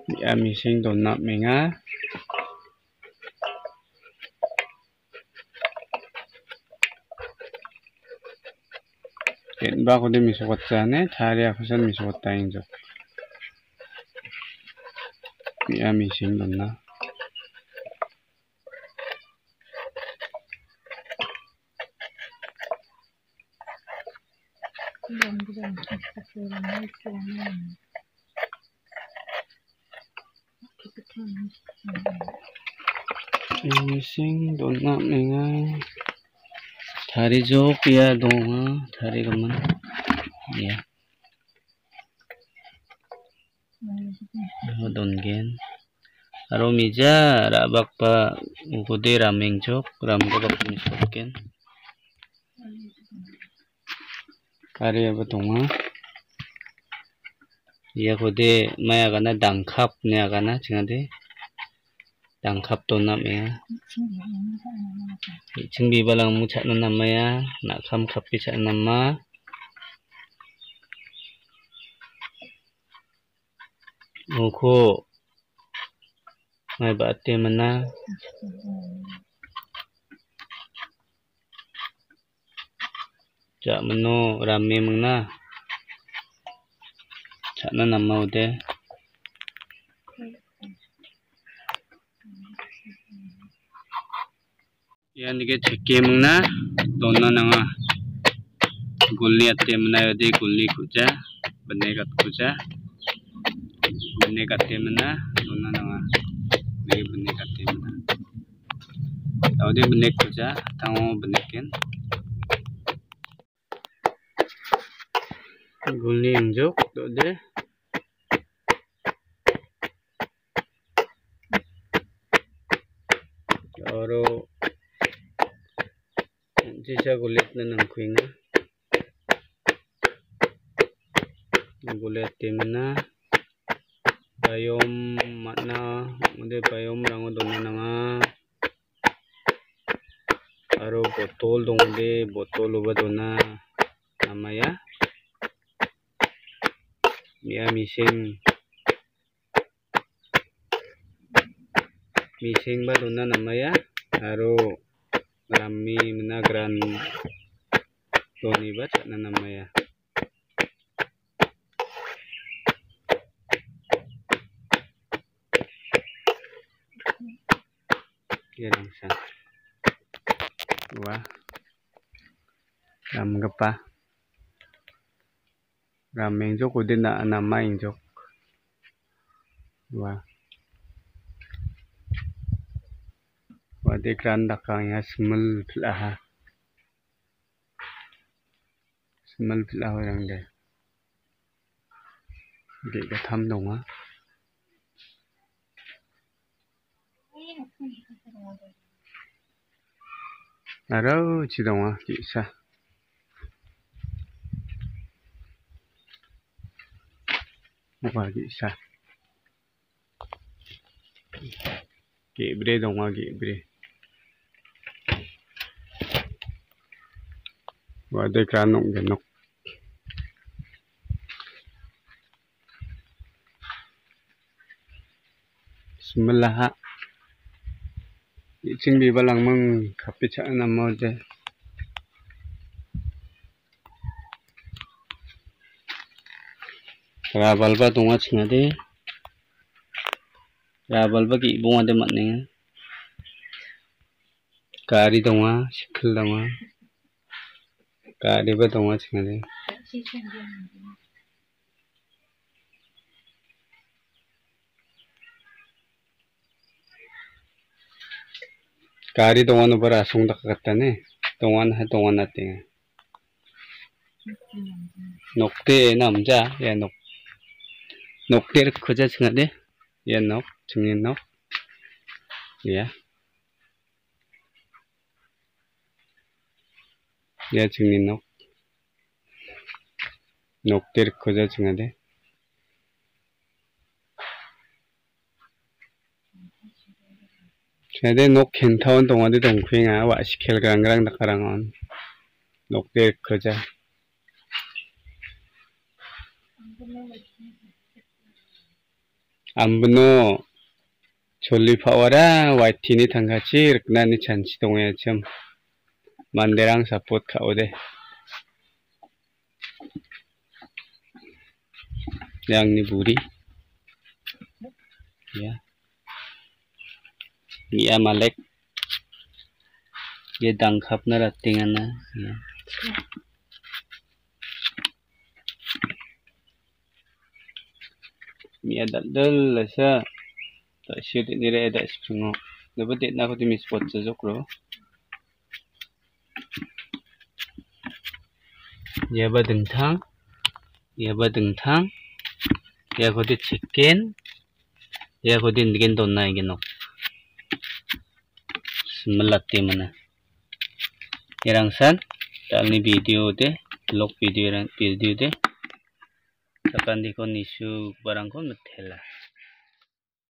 Ya mising donat menga. Ken ba ko de misokot jane thari akhosan misokot taing jo. Ya mising donat. Mising donat menga. Thari jo pia donga thari gaman. Ya. Dongen. Aro mija rabak pa ukode rameng jok ram ko bak misokotken. Kari apa donga. Ya kode maya kana dangkap ne agana chingade. Dangkap donat menga. Chingbi balang mu chakna namaya nakam kapi chakna nama. Muko mai bate mana. Jak meno rame mengna. Chakna nama ude. Ya nige cheke mengna donna nanga. Gulni ate mena ude gulni kuja benegat kuja. Benegat mena donna nanga. Nige benegat mena. Taude benek kuja tango benekin. Gulni enjok dode. Oro jisa gulit na nang kuinga. Gulit timna bayom matna ude bayom rango donna nanga. Aro botol dongde botol uba donna namaya. Ya mising ba donna namaya. Aro rami mena gran doni ba chakna namaya. Ya langsung. Wah. Ram gapa. Rameng jok ude na nama injok. Wah. Wade gran dakang ya smell pelaha. Smell pelaha yang de. Ge gatham donga. Aro chidonga kisa. Muka kisa. Gebre donga gebre. Wade kanok genok. Smelaha. Chingbi balang meng kapi chakna nama de. Rabalba donga chingade. Rabalba ki ibong ade matninga. Kari donga, sikil donga. Kari ba donga chingade. Kari donga no bara asung dakatane. Dongan ha dongan natinga. Nokte namja ya nok. Nokte kuja chingade. Ya nok, chingin nok. Ya. Ya chingin nok. Nokte kuja chingade. Chingade nok kentaon dongade dongkuinga wa sikel grang dakarangon. Nokte kuja. Ambuno Choli pawara white tini tangkaci reknani chanci dongya cem manderang support kau deh yang ni buri ya Mia Malek ye dangkap na ratingana ya. Mia dal lasa tak syut ni re ada sepuluh dapat dit nak tu mispot sejok lo ya ba dengtang ya kau dit chicken ya kau dit dikin don na ikinok melati mana irangsan tak ni video deh vlog video deh takan di kon isu barang kon metela